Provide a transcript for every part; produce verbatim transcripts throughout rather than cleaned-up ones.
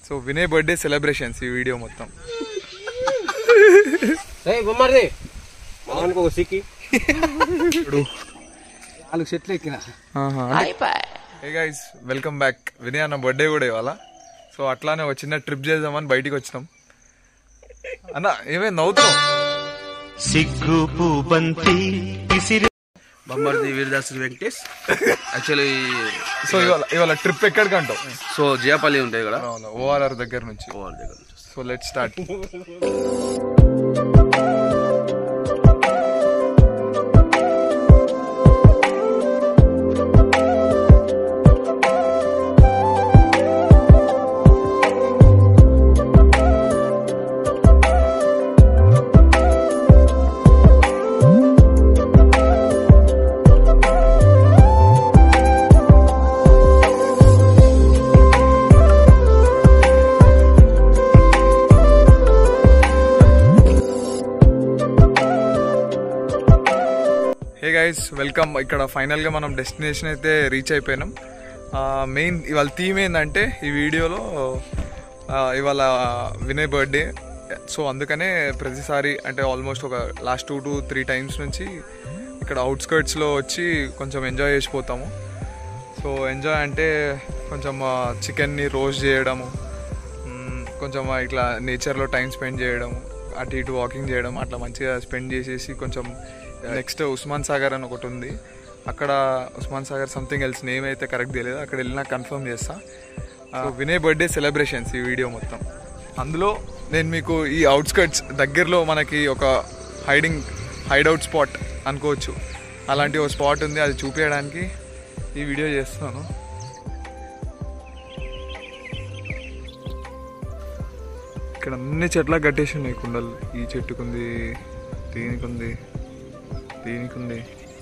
So Vinay birthday celebrations ఈ video మొత్తం. నాలుగు చెట్లు ఎక్కిన. Hey guys, welcome back. Vinay అన్న బర్త్డే కూడా ఇవాళ. సో అట్లానే ఒక చిన్న ట్రిప్ చేద్దామని బయటికి వచ్చినాం. అన్న ఏమే నవ్వుతాం? బొమ్మర్ది వీరదాస్ వెంకటేష్. యాక్చువల్లీ సో ఇవాళ ఇవాళ ట్రిప్ ఎక్కడికి అంటావు? సో జియాపల్లి ఉంటాయి కదా, ఓఆర్ఆర్ దగ్గర నుంచి. ఓఆర్ దగ్గర నుంచి. So let start. Hey guys, welcome. ఇక్కడ ఫైనల్గా మనం డెస్టినేషన్ అయితే రీచ్ అయిపోయినాం. మెయిన్ ఇవాళ థీమ్ ఏంటంటే ఈ వీడియోలో ఇవాళ వినయ్ బర్త్డే. సో అందుకనే ప్రతిసారి అంటే ఆల్మోస్ట్ ఒక last two to three times నుంచి ఇక్కడ అవుట్స్కర్ట్స్లో వచ్చి కొంచెం ఎంజాయ్ చేసిపోతాము. సో ఎంజాయ్ అంటే కొంచెం చికెన్ని రోస్ట్ చేయడము, కొంచెం ఇట్లా నేచర్లో టైం స్పెండ్ చేయడము, అటు ఇటు వాకింగ్ చేయడం, అట్లా మంచిగా స్పెండ్ చేసేసి కొంచెం నెక్స్ట్ ఉస్మాన్ సాగర్ అని ఒకటి ఉంది. అక్కడ Osman Sagar something else name అయితే కరెక్ట్ తెలియదు, అక్కడ వెళ్ళినా కన్ఫర్మ్ చేస్తా. వినయ్ బర్త్డే సెలబ్రేషన్స్ ఈ వీడియో మొత్తం. అందులో నేను మీకు ఈ అవుట్స్కర్ట్స్ దగ్గరలో మనకి ఒక హైడింగ్ హైడౌట్ స్పాట్ అనుకోవచ్చు, అలాంటి ఒక స్పాట్ ఉంది. అది చూపించడానికి ఈ వీడియో చేస్తాను. ఇక్కడ అన్ని చెట్లకు కట్టేసి ఉన్నాయి కుండలు. ఈ చెట్టుకుంది, దీనికుంది, దీనికుంది.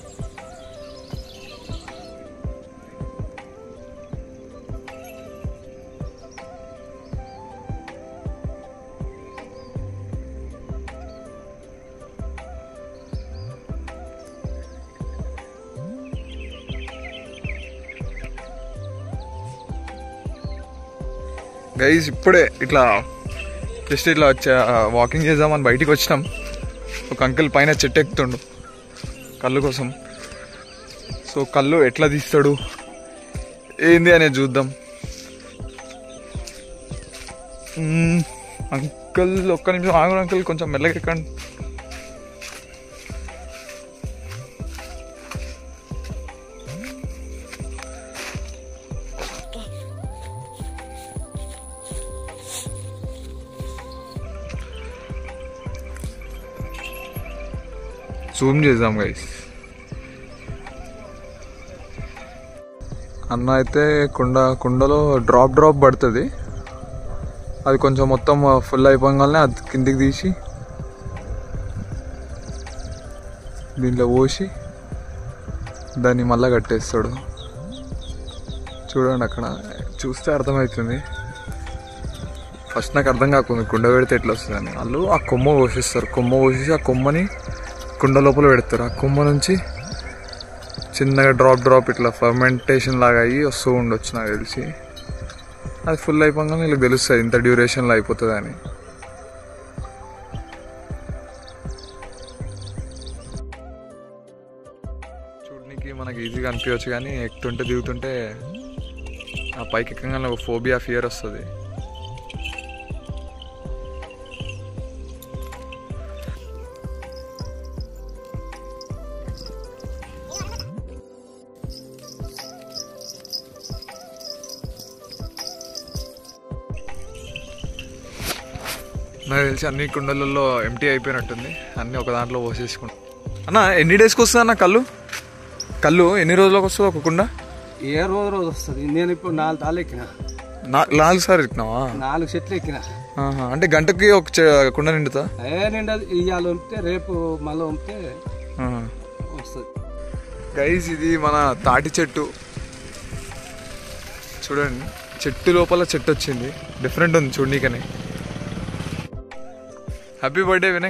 గైస్ ఇప్పుడే ఇట్లా జస్ట్ ఇట్లా వచ్చా వాకింగ్ చేద్దామని బయటికి వచ్చినాం. ఒక అంకుల్ పైన చెట్టు ఎక్కుతుండు కళ్ళు కోసం. సో కళ్ళు ఎట్లా తీస్తాడు ఏంది అనేది చూద్దాం. అంకుల్ ఒక్క నిమిషం ఆగు అంకుల్, కొంచెం మెల్లగా ఎక్కండి. జూమ్ చేద్దాం గైస్. అన్న అయితే కుండ కుండలో డ్రాప్ డ్రాప్ పడుతుంది. అది కొంచెం మొత్తం ఫుల్ అయిపోగానే అది కిందికి తీసి దీంట్లో పోసి దాన్ని మళ్ళీ కట్టేస్తాడు. చూడండి అక్కడ చూస్తే అర్థమవుతుంది. ఫస్ట్ నాకు అర్థం కాకుండా కుండ పెడితే ఎట్లా వస్తుందని. వాళ్ళు ఆ కొమ్మ పోషిస్తారు. కొమ్మ పోసేసి ఆ కొమ్మని కుండ లోపల పెడతారు. ఆ కొమ్మ నుంచి చిన్నగా డ్రాప్ డ్రాప్ ఇట్లా ఫర్మెంటేషన్ లాగా అయ్యి వస్తూ ఉండొచ్చు నాకు తెలిసి. అది ఫుల్ అయిపోగానే వీళ్ళకి తెలుస్తుంది ఇంత డ్యూరేషన్లో అయిపోతుంది అని. చూడడానికి మనకి ఈజీగా అనిపించవచ్చు, కానీ ఎక్కుతుంటే దిగుతుంటే ఆ పైకి ఎక్కగానే ఒక ఫోబియా ఫియర్ వస్తుంది. నాకు తెలిసి అన్ని కుండలలో ఎంటీ అయిపోయినట్టుంది. అన్నీ ఒక దాంట్లో పోసేసుకుంటా. అన్న ఎన్ని డేస్కి వస్తుంది అన్న కళ్ళు? కళ్ళు ఎన్ని రోజులకు వస్తుంది ఒక కుండ? ఏ రోజు రోజు వస్తుంది. నేను ఇప్పుడు నాలుగు తాళ్ళు ఎక్కిన. నాలుగు సార్లు ఎక్కినావా? నాలుగు చెట్లు ఎక్కిన. అంటే గంటకి ఒక కుండ నిండుతా? ఏ నిండదు. ఇవాళ ఉంటే రేపు మళ్ళీ ఉంటే వస్తుంది. గైస్ ఇది మన తాటి చెట్టు చూడండి. చెట్టు లోపల చెట్టు వచ్చింది, డిఫరెంట్ ఉంది చూడనీకనే. Happy birthday Vinay.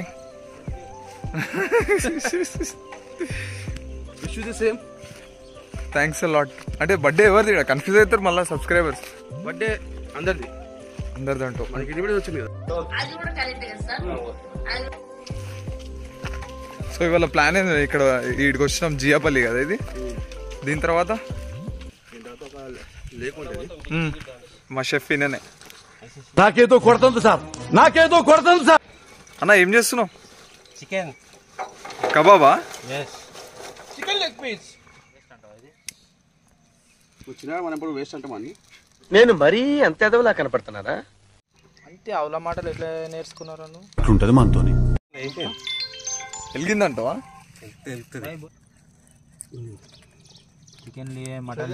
Wish you the same. Thanks a lot. అంటే బర్త్డే ఎవరిది? కన్ఫ్యూజ్ అవుతారు మళ్ళీ సబ్స్క్రైబర్స్. బర్త్డే అందరిది. అందరిదంటూ. సో ఇవాళ ప్లాన్ ఏంది? ఇక్కడ వీడికి వచ్చినాం, జియాపల్లి కదా ఇది. దీని తర్వాత మా షెఫ్ ఈయననే. నాకేదో కొడుతుంది సార్, నాకేదో కొడుతుంది సార్. అన్న ఏం చేస్తున్నావు? చికెన్ కబాబా? చికెన్ లెగ్ పీస్ వచ్చినా మనం ఇప్పుడు వేస్ట్ అంటామని. నేను మరీ అంత ఎదవలా కనపడుతున్నారా? అంటే అవుల మాటలు ఎట్లా నేర్చుకున్నారు? అట్లుంటది మనతోని. వెలిగిందంటవా? చికెన్ మటన్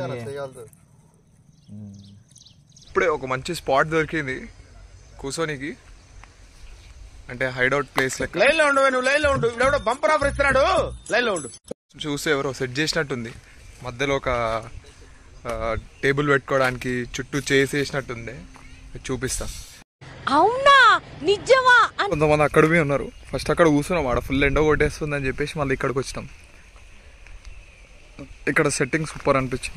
ఇప్పుడే ఒక మంచి స్పాట్ దొరికింది కూర్చోనికి, అంటే హైడౌట్ ప్లేస్ లెక్క. లైన్ లో ఉండు, నువ్వు లైన్ లో ఉండు. ఇప్పుడు బంపర్ ఆఫర్ ఇస్తున్నాడు, లైన్ లో ఉండు. చూస్తే ఎవరో సెట్ చేసినట్టుంది. మధ్యలో ఒక టేబుల్ పెట్టుకోవడానికి చుట్టూ చేసి వేసినట్టుంది. చూపిస్తా. అవునా నిజమా? కొంతమంది అక్కడ పోయి ఉన్నారు. ఫస్ట్ అక్కడ కూర్చున్నాం, ఆడ ఫుల్ ఎండ కొట్టేస్తుంది అని చెప్పేసి మళ్ళీ ఇక్కడికి వచ్చినాం. ఇక్కడ సెట్టింగ్ సూపర్ అనిపించింది.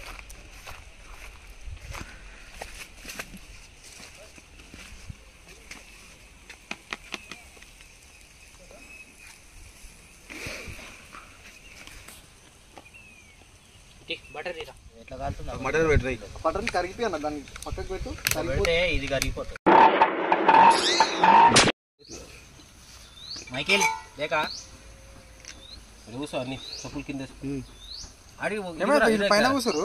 మటన్ పెట్టాయి. బటన్ కరిగిపోయి అన్న, దాన్ని పక్కకు పెట్టు. ఇది కరిగిపోతుంది. మైకేల్ లేక కూర్చో, అన్ని చెప్పులు కింద పైన కూర్చోరు.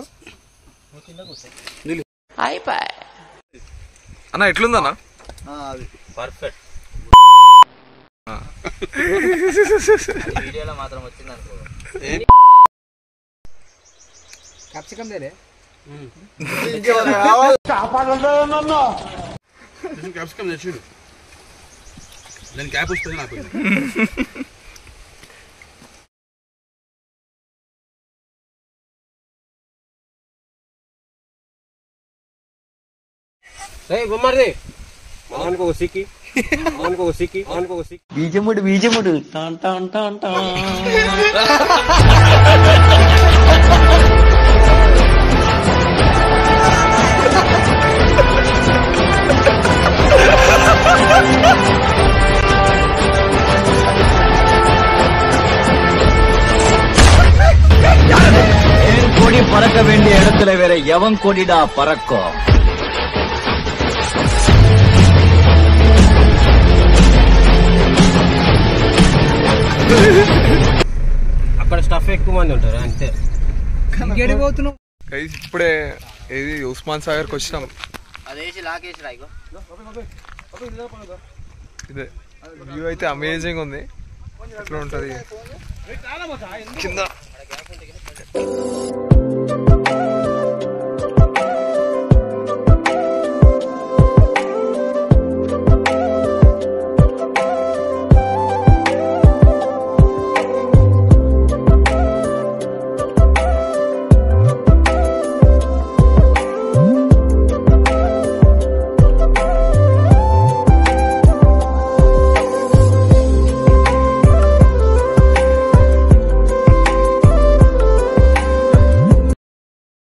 అన్న ఎట్లుందన్నా? పర్ఫెక్ట్. వీడియోలో మాత్రం వచ్చింది అనుకో. క్యాప్సికమ్ లేదే. క్యాప్సికమ్ తెచ్చిండు, దాని క్యాప్ వస్తుంది నాకు. గుమ్మడి మనకు ఒక సిక్కి, మనకు ఒక సిక్కి, మనకు ఒక సిక్కి. బీజముడు బీజముడు கொடி பறக்க வேண்டிய இடத்துல வேற எவன் கொடிடா பறக்கும்? అక్కడ స్టఫ్ ఎక్కువ మంది ఉంటారు అంతే. గైస్ ఇప్పుడే ఏది ఉస్మాన్ సాగర్కి వచ్చినాం. అదేసి లాకేసి రాయిగో. ఇదే వ్యూ అయితే అమేజింగ్ ఉంది. ఎట్లా ఉంటుంది కింద.